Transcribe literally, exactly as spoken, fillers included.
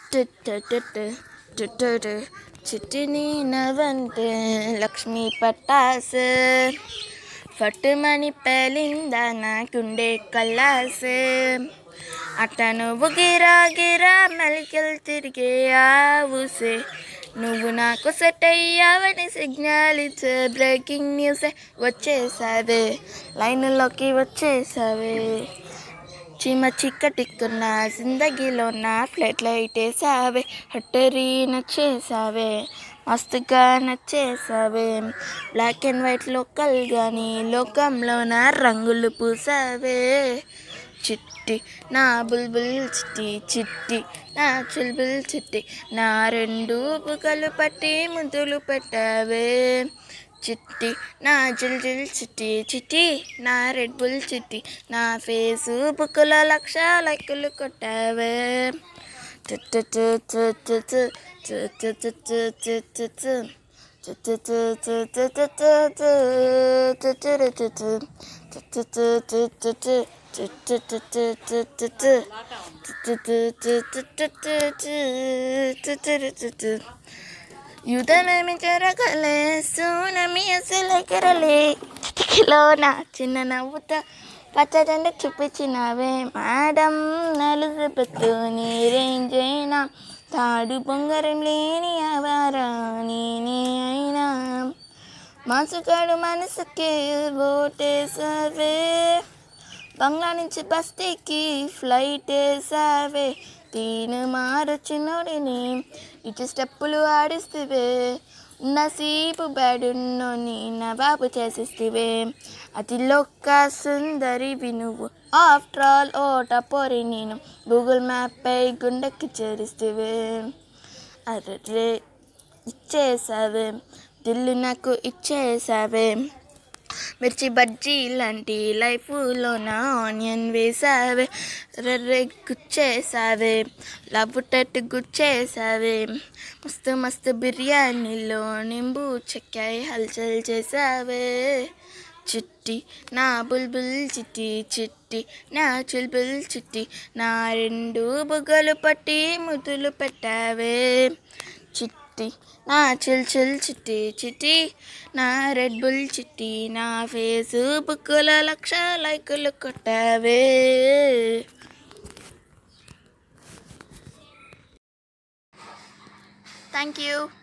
చిట్టిని నవ్వంటే లక్ష్మీ పట్టాసు ఫట్టుమని పేలిందా నాకుండే కల్లాసు అట్ట నువ్వు గిరా గిరా మెలికలు తిరిగే ఆవుసే నువ్వు నాకు సెట్ అయ్యావని సిగ్నల్ ఇచ్చే బ్రేకింగ్ న్యూసే వచ్చేసావే లైన్లోకి వచ్చేసావే చీమ చిక్కటిక్కున్న జిందగీలో నా ఫ్లైట్ లైట్ వేసావే హట్టరీ నచ్చేసావే మస్తుగా నచ్చేసావే బ్లాక్ అండ్ వైట్ లోకల్ కానీ లోకంలో నా రంగులు పూసావే చిట్టి నా బుల్బుల్ చిట్టి చిట్టి నా చుల్బుల్ చిట్టి నా రెండు బుగ్గలు పట్టి ముద్దులు పెట్టావే చిట్టి నా జిల్ జిల్ చిట్టి చిట్టి నా రెడ్ బుల్ చిట్టి నా ఫేస్బుక్లో లక్ష లైకులు కొట్టావే యుధమేమి జరగలే సూనమి అసలు ఎగరలే చిటికిలోన చిన్న నవ్వుతో పచ్చదండి చూపించినవే మేడం నలుగుబెత్తు నీరేంజైనా తాడు బొంగరం లేని ఆవారా నేనే అయినా మనసుగాడు మనసుకి ఓటేసావే బంగ్లా నుంచి బస్తీకి ఫ్లైట్ వేసావే తీను మారొచ్చినోడిని ఇటు స్టెప్పులు ఆడిస్తేవే నసీపు బ్యాడున్నోని నా బాబు చేసేస్తేవే అతిలోక సుందరివి నువ్వు ఆఫ్టర్ ఆల్ ఓట పోరి నేను గూగుల్ మ్యాప్ పై గుండెకి చేరిస్తేవే అరే ఇచ్చేసావే దిల్లు నాకు ఇచ్చేసావే మిర్చి బజ్జీ లాంటి లైఫ్లో నా ఆనియన్ వేసావే రర్రే గుచ్చేసావే లవ్వుటట్టు గుచ్చేసావే మస్తు మస్తు బిర్యానీలో నింబు చెక్కాయి హల్చల్ చేసావే చిట్టి నా బుల్బుల్ చిట్టి చిట్టి నా చుల్బుల్ చిట్టి నా రెండు బుగ్గలు పట్టి ముద్దులు పెట్టావే చిట్టి నా చిల్ చిల్ చిట్టి చిట్టి నా రెడ్ బుల్ చిట్టి నా ఫేస్బుక్లో లక్ష లైకులు కొట్టావే. Thank you.